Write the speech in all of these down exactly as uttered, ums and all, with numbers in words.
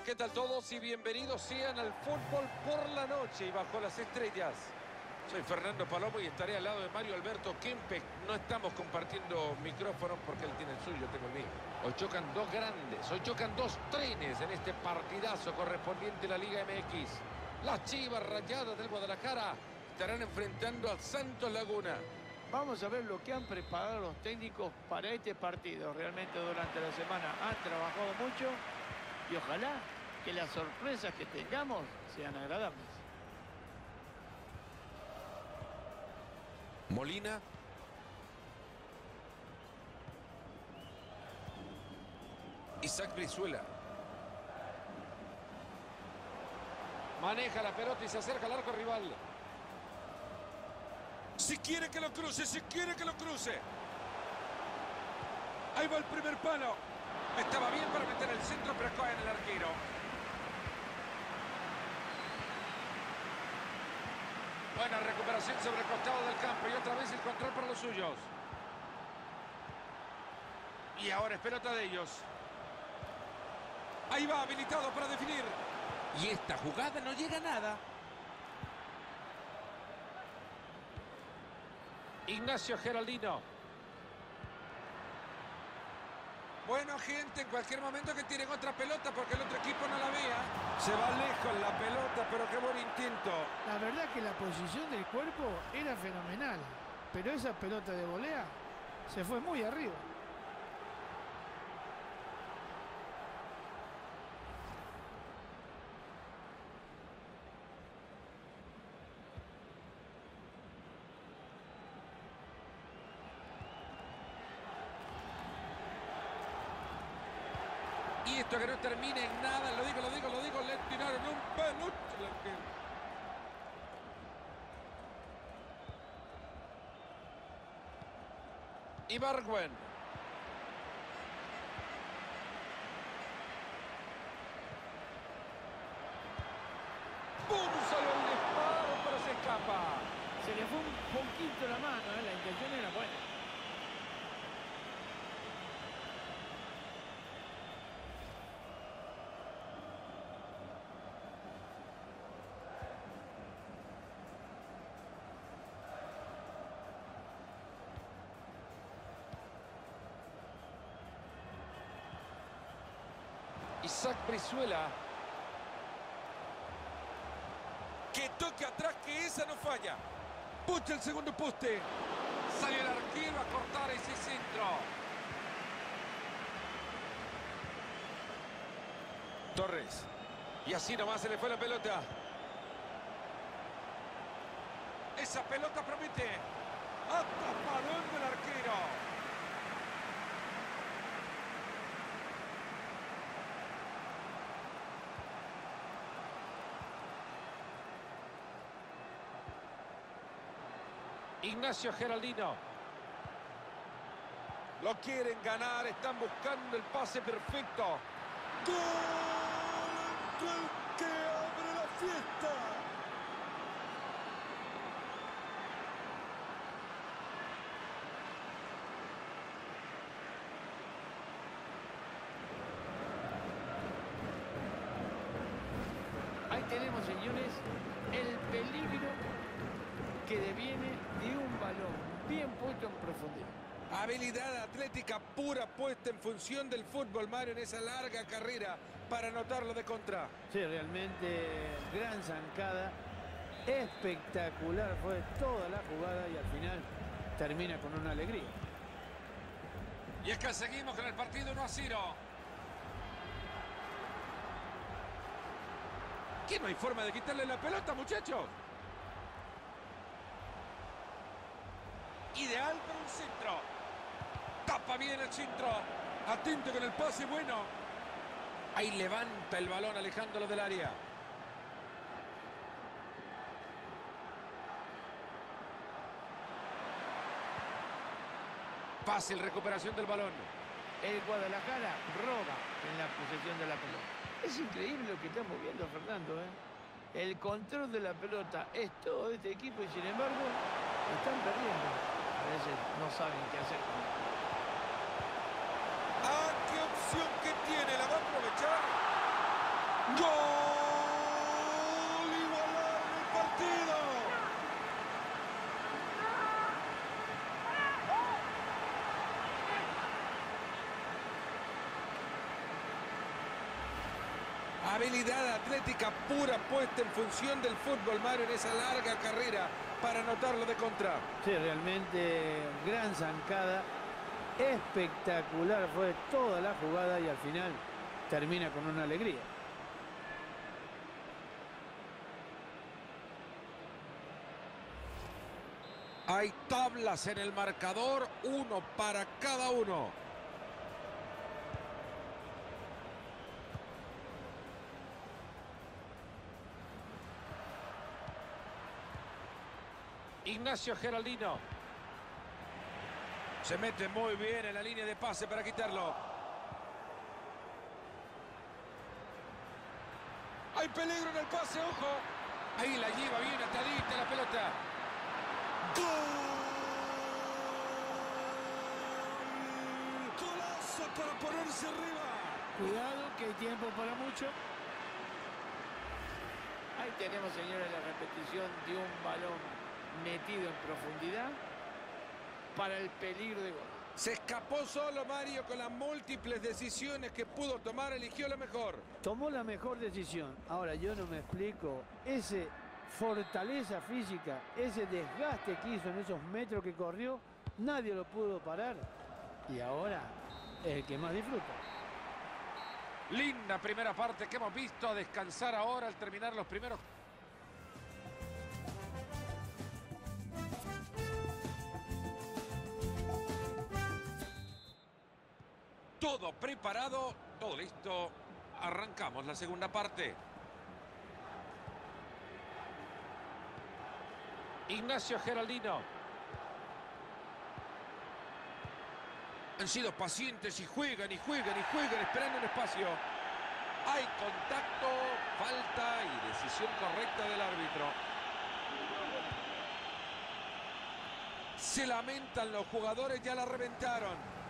¿qué tal todos? Y bienvenidos sean al fútbol por la noche y bajo las estrellas. Soy Fernando Palomo y estaré al lado de Mario Alberto Kempes. No estamos compartiendo micrófonos porque él tiene el suyo, yo tengo el mío. Hoy chocan dos grandes, hoy chocan dos trenes en este partidazo correspondiente a la Liga M X. Las Chivas Rayadas del Guadalajara estarán enfrentando al Santos Laguna. Vamos a ver lo que han preparado los técnicos para este partido. Realmente durante la semana han trabajado mucho y ojalá que las sorpresas que tengamos sean agradables. Molina. Isaac Brizuela. Maneja la pelota y se acerca al arco rival. Si quiere que lo cruce, si quiere que lo cruce. Ahí va el primer palo. Estaba bien para meter el centro, pero cae en el arquero. Buena recuperación sobre el costado del campo y otra vez el control para los suyos. Y ahora es pelota de ellos. Ahí va, habilitado para definir. Y esta jugada no llega a nada. Ignacio Geraldino. Bueno, gente, en cualquier momento que tiren otra pelota porque el otro equipo no la vea. Se va lejos la pelota, pero qué buen intento. La verdad que la posición del cuerpo era fenomenal, pero esa pelota de volea se fue muy arriba. Y esto que no termine en nada, lo digo, lo digo, lo digo, le tiraron un peluche. Ibargüen. ¡Pum! Solo el disparo, pero se escapa. Se le fue un poquito la mano, ¿eh? La intención era buena. Isaac Brizuela. Que toque atrás, que esa no falla. Pucha el segundo poste. Sale el arquero a cortar ese centro. Torres. Y así nomás se le fue la pelota. Esa pelota promete. Atapadón del arquero. Ignacio Geraldino. Lo quieren ganar, están buscando el pase perfecto. ¡Gol! El que abre la fiesta. Ahí tenemos, señores, el peligro que deviene de un balón bien puesto en profundidad. Habilidad atlética pura puesta en función del fútbol, Mario, en esa larga carrera para anotarlo de contra. Sí, realmente gran zancada. Espectacular fue toda la jugada y al final termina con una alegría. Y es que seguimos con el partido uno a cero. ¿Qué no hay forma de quitarle la pelota, muchachos? Ideal para un centro. Tapa bien el centro. Atento con el pase bueno. Ahí levanta el balón alejándolo del área. Fácil recuperación del balón. El Guadalajara roba en la posesión de la pelota. Es increíble lo que estamos viendo, Fernando, ¿eh? El control de la pelota es todo de este equipo y sin embargo están perdiendo. A veces no saben qué hacer con él. ¡Ah, qué opción que tiene! ¿La va a aprovechar? ¡Gol! ¡Igualaron el partido! Habilidad atlética pura puesta en función del fútbol, Mario, en esa larga carrera para anotarlo de contra. Sí, realmente gran zancada. Espectacular fue toda la jugada y al final termina con una alegría. Hay tablas en el marcador, uno para cada uno. Ignacio Geraldino. Se mete muy bien en la línea de pase para quitarlo. Hay peligro en el pase, ojo. Ahí la lleva bien atadita la pelota. ¡Gol! ¡Golazo para ponerse arriba! Cuidado que hay tiempo para mucho. Ahí tenemos, señores, la repetición de un balón metido en profundidad para el peligro de gol. Se escapó solo, Mario, con las múltiples decisiones que pudo tomar, eligió la mejor. Tomó la mejor decisión. Ahora yo no me explico, ese fortaleza física, ese desgaste que hizo en esos metros que corrió, nadie lo pudo parar. Y ahora es el que más disfruta. Linda primera parte que hemos visto. A descansar ahora al terminar los primeros. Todo preparado, todo listo. Arrancamos la segunda parte. Ignacio Geraldino. Han sido pacientes y juegan y juegan y juegan esperando un espacio. Hay contacto, falta y decisión correcta del árbitro. Se lamentan los jugadores, ya la reventaron.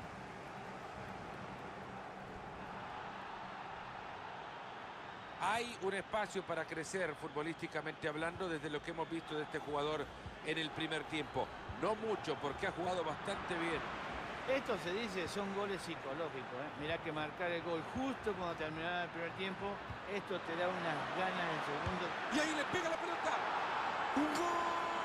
Hay un espacio para crecer futbolísticamente hablando desde lo que hemos visto de este jugador en el primer tiempo. No mucho porque ha jugado bastante bien. Esto se dice, son goles psicológicos, ¿eh? Mirá que marcar el gol justo cuando terminaba el primer tiempo, esto te da unas ganas en segundo. Y ahí le pega la pelota. ¡Un gol!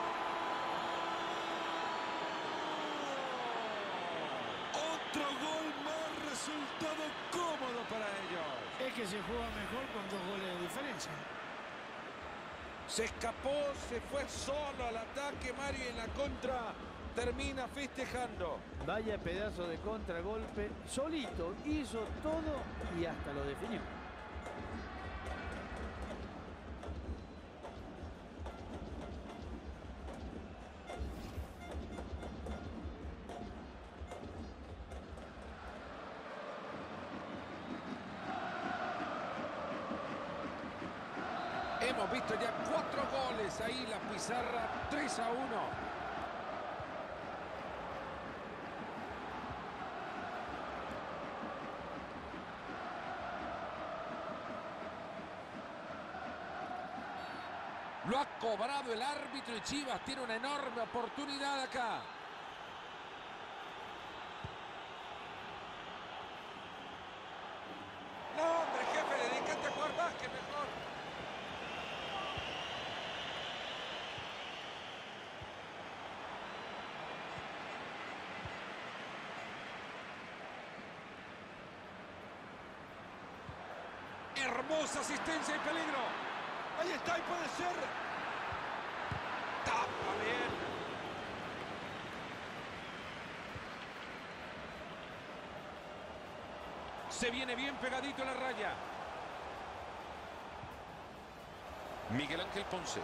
Otro gol más, resultado cómodo para ellos. Es que se juega mejor con dos goles de diferencia. Se escapó, se fue solo al ataque, Mario, en la contra. Termina festejando. Vaya pedazo de contragolpe, solito hizo todo y hasta lo definió. Hemos visto ya cuatro goles ahí, la pizarra tres a uno. Lo ha cobrado el árbitro y Chivas tiene una enorme oportunidad acá. No, hombre, jefe, dedícate a jugar básquet mejor. Hermosa asistencia y peligro. Ahí está y puede ser. Tapa bien. Se viene bien pegadito a la raya. Miguel Ángel Ponce.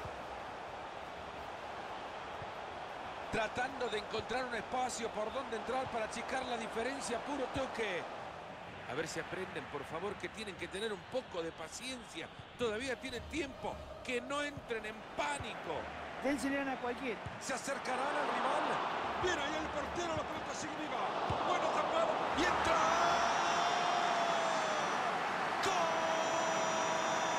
Tratando de encontrar un espacio por donde entrar para achicar la diferencia. Puro toque. A ver si aprenden, por favor, que tienen que tener un poco de paciencia. Todavía tienen tiempo. Que no entren en pánico. Dénsele a cualquiera. Se acercarán al rival. Viene ahí el portero, la pelota sigue viva. Bueno tapado. Y entra. ¡Gol!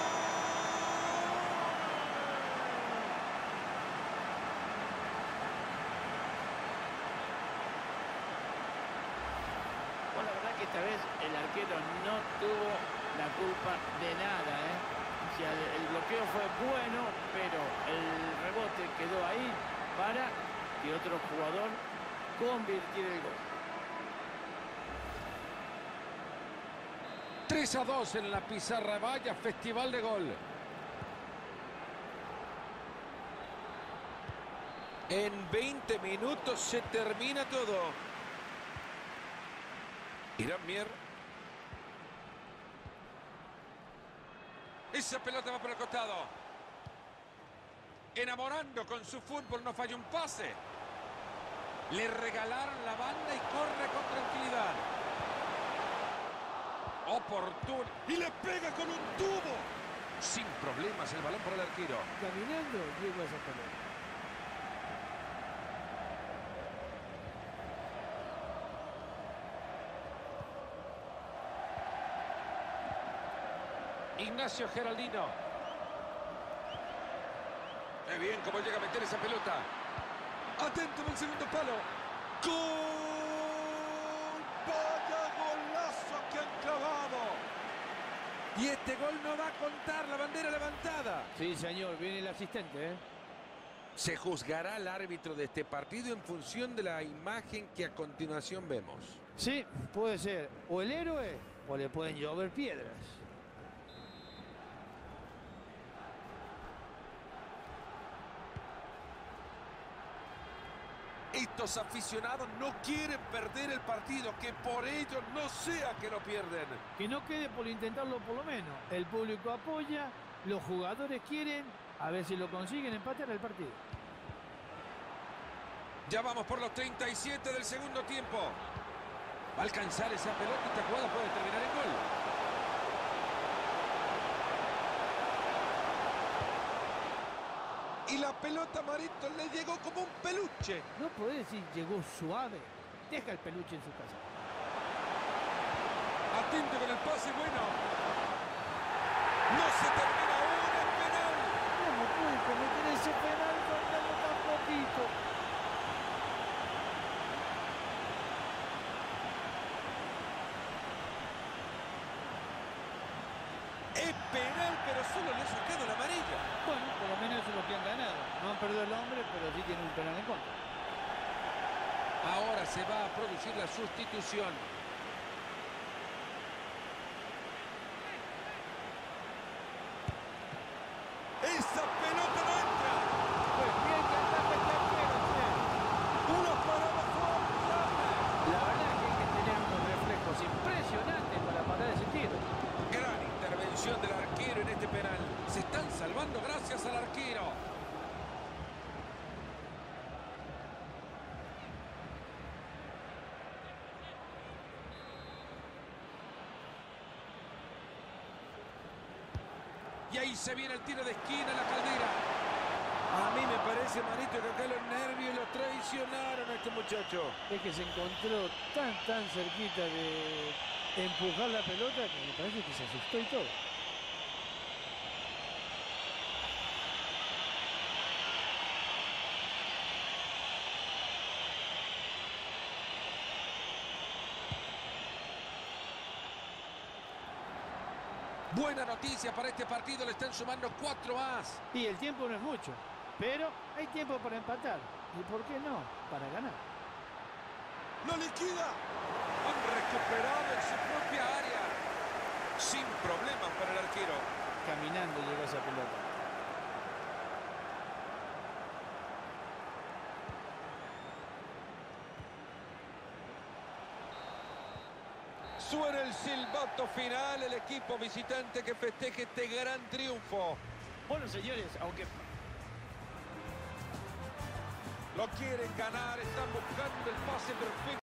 esta vez el arquero no tuvo la culpa de nada, ¿eh? O sea, el, el bloqueo fue bueno, pero el rebote quedó ahí para que otro jugador convirtiera el gol. tres a dos en la pizarra. Vaya festival de gol. En veinte minutos se termina todo. Irán Mier. Esa pelota va por el costado. Enamorando con su fútbol, no falla un pase. Le regalaron la banda y corre con tranquilidad. Oportuno. Y le pega con un tubo. Sin problemas el balón para el arquero. Caminando llegó a esa pelota. Ignacio Geraldino. Qué bien cómo llega a meter esa pelota. Atento en el segundo palo. ¡Gol! ¡Vaya golazo que han clavado! Y este gol no va a contar, la bandera levantada. Sí, señor, viene el asistente, ¿eh? Se juzgará al árbitro de este partido en función de la imagen que a continuación vemos. Sí, puede ser o el héroe o le pueden llover piedras. Estos aficionados no quieren perder el partido, que por ellos no sea que lo pierden. Que no quede por intentarlo por lo menos. El público apoya, los jugadores quieren, a ver si lo consiguen empatar el partido. Ya vamos por los treinta y siete del segundo tiempo. Va a alcanzar esa pelota y esta jugada puede terminar en gol. Y la pelota, Marito, le llegó como un peluche. No puede decir llegó suave. Deja el peluche en su casa. Atento con el pase, bueno. No se termina aún el penal. ¿Cómo puede cometer ese penal faltando tan poquito? Es penal, pero solo le ha sacado la amarilla. Bueno, por lo menos eso es lo que han ganado. No han perdido el hombre, pero sí tienen un penal en contra. Ahora se va a producir la sustitución. ¡Esa pelota no entra! Pues bien que ataca el arquero, che. ¡Una parada formidable! La verdad es que hay que tener unos reflejos impresionantes para parar ese tiro. Gran intervención del arquero en este penal. Se están salvando gracias al arquero. Y ahí se viene el tiro de esquina en la Caldera. A mí me parece, Marito, que acá los nervios los traicionaron a este muchacho. Es que se encontró tan, tan cerquita de empujar la pelota que me parece que se asustó y todo. Buena noticia para este partido, le están sumando cuatro más. Y el tiempo no es mucho, pero hay tiempo para empatar. ¿Y por qué no? Para ganar. ¡Lo liquida! Han recuperado en su propia área. Sin problemas para el arquero. Caminando llegó esa pelota. Suena el silbato final, el equipo visitante que festeje este gran triunfo. Bueno, señores, aunque Lo quieren ganar, están buscando el pase perfecto.